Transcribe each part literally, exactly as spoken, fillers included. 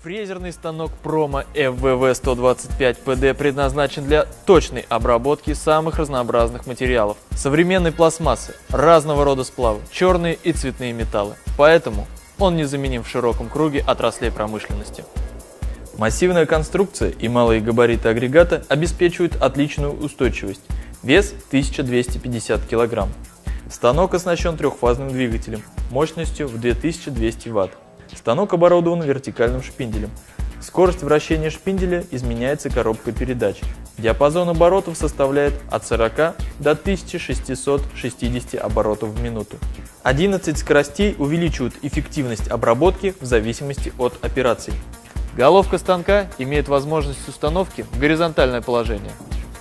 Фрезерный станок Промо эф вэ вэ сто двадцать пять пэ дэ предназначен для точной обработки самых разнообразных материалов. Современной пластмассы, разного рода сплавы, черные и цветные металлы. Поэтому он незаменим в широком круге отраслей промышленности. Массивная конструкция и малые габариты агрегата обеспечивают отличную устойчивость. Вес тысяча двести пятьдесят килограмм. Станок оснащен трехфазным двигателем мощностью в две тысячи двести ватт. Станок оборудован вертикальным шпинделем. Скорость вращения шпинделя изменяется коробкой передач. Диапазон оборотов составляет от сорока до тысячи шестисот шестидесяти оборотов в минуту. одиннадцать скоростей увеличивают эффективность обработки в зависимости от операций. Головка станка имеет возможность установки в горизонтальное положение.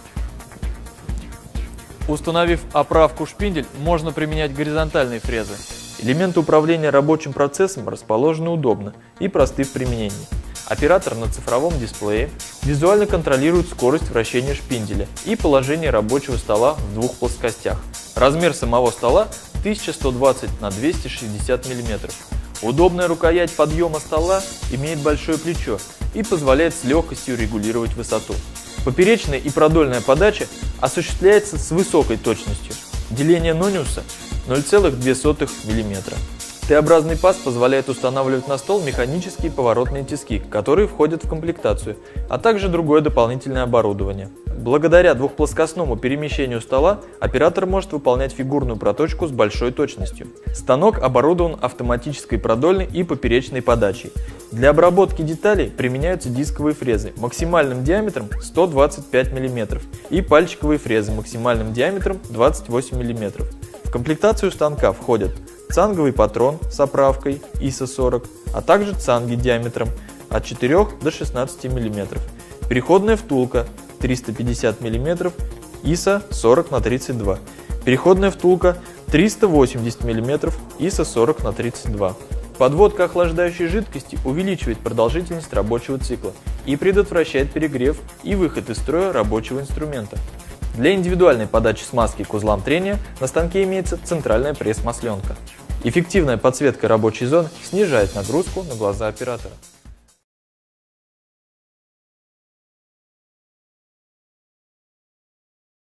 Установив оправку шпиндель, можно применять горизонтальные фрезы. Элементы управления рабочим процессом расположены удобно и просты в применении. Оператор на цифровом дисплее визуально контролирует скорость вращения шпинделя и положение рабочего стола в двух плоскостях. Размер самого стола тысяча сто двадцать на двести шестьдесят миллиметров. Удобная рукоять подъема стола имеет большое плечо и позволяет с легкостью регулировать высоту. Поперечная и продольная подача осуществляется с высокой точностью. Деление нониуса ноль целых две сотых миллиметра. Т-образный паз позволяет устанавливать на стол механические поворотные тиски, которые входят в комплектацию, а также другое дополнительное оборудование. Благодаря двухплоскостному перемещению стола оператор может выполнять фигурную проточку с большой точностью. Станок оборудован автоматической продольной и поперечной подачей. Для обработки деталей применяются дисковые фрезы максимальным диаметром сто двадцать пять миллиметров и пальчиковые фрезы максимальным диаметром двадцать восемь миллиметров. В комплектацию станка входят цанговый патрон с оправкой ай эс о сорок, а также цанги диаметром от четырёх до шестнадцати миллиметров, переходная втулка триста пятьдесят миллиметров ай эс о сорок на тридцать два, переходная втулка триста восемьдесят миллиметров ай эс о сорок на тридцать два. Подводка охлаждающей жидкости увеличивает продолжительность рабочего цикла и предотвращает перегрев и выход из строя рабочего инструмента. Для индивидуальной подачи смазки к узлам трения на станке имеется центральная пресс-масленка. Эффективная подсветка рабочей зоны снижает нагрузку на глаза оператора.